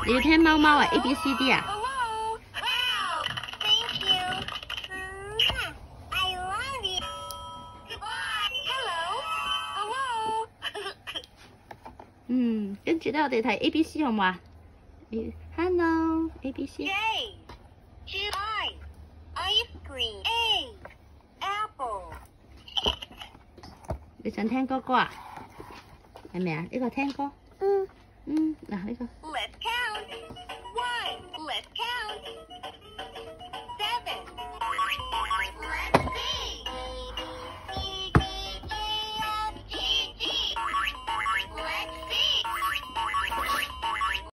你要聽貓貓啊 ？A B C D 啊？ Hello. Wow. Thank you. I love you. Goodbye. Hello. Hello. 跟住咧，我哋睇 A B C 好唔好啊 ？Hello A B C。 J. I. Ice cream. A. Apple. 你想聽歌歌啊？係咪啊？呢個聽歌。嗱呢個。